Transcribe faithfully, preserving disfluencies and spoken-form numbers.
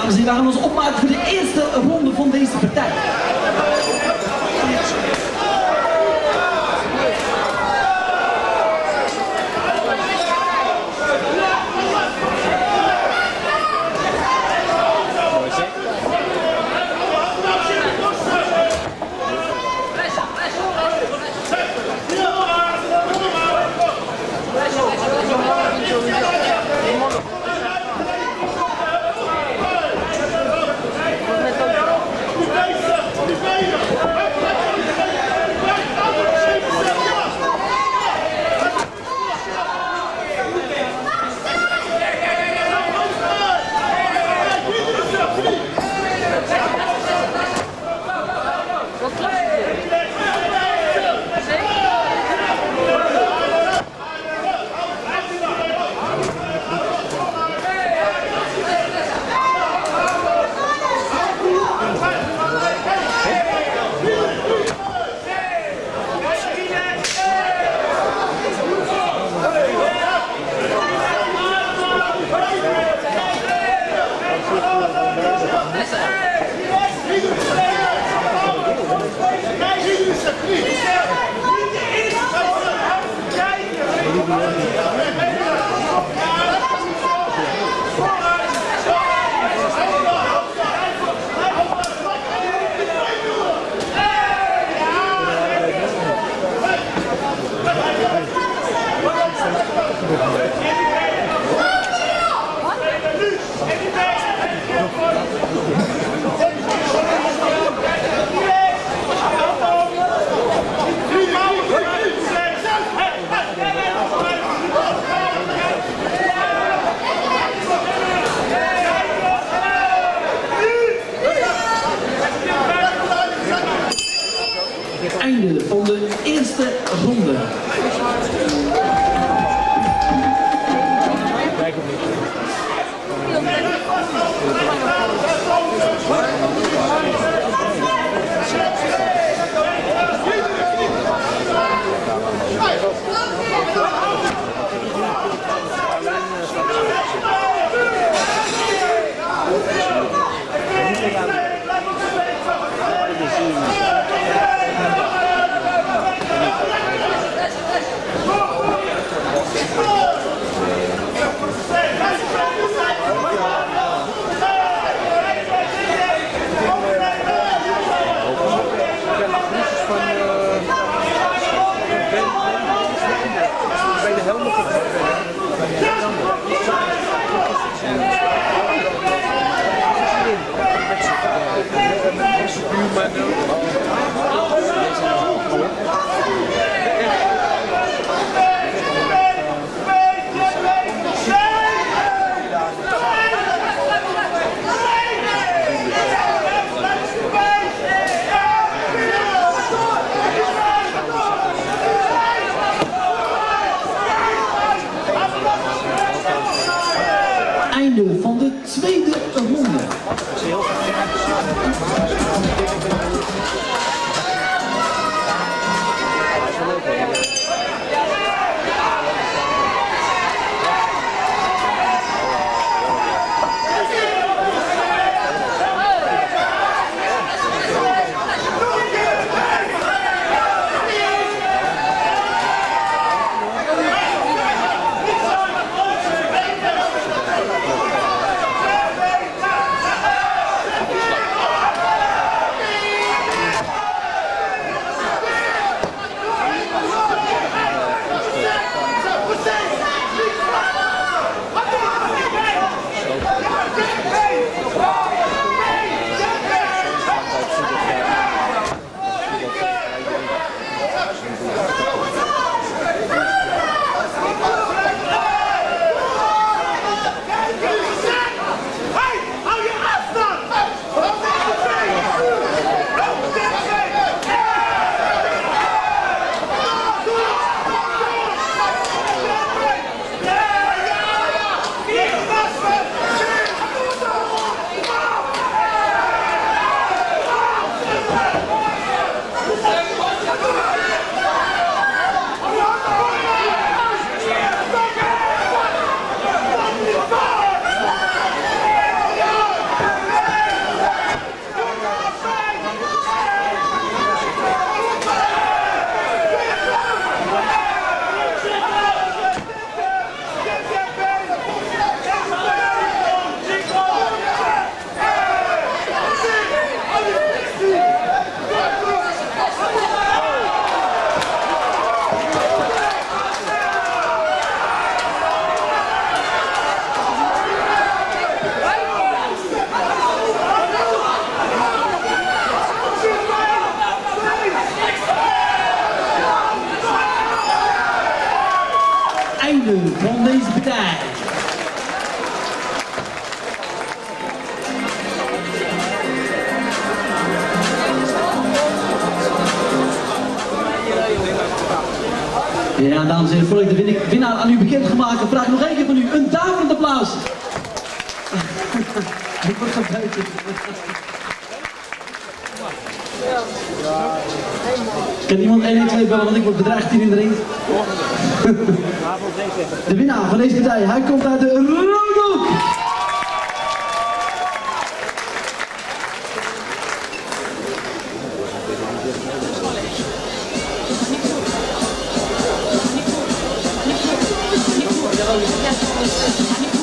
dames en heren, we gaan ons opmaken voor de eerste ronde van deze partij. einde van deze partij. Ja, dames en heren, voordat ik de winnaar aan u bekend gemaakt heb, vraag ik nog één keer van u een daverend applaus. Ik word zo buiten. Kan iemand één twee bellen, want ik word bedreigd hier in de ring. De winnaar van deze partij, hij komt uit de rode hoek. Ja,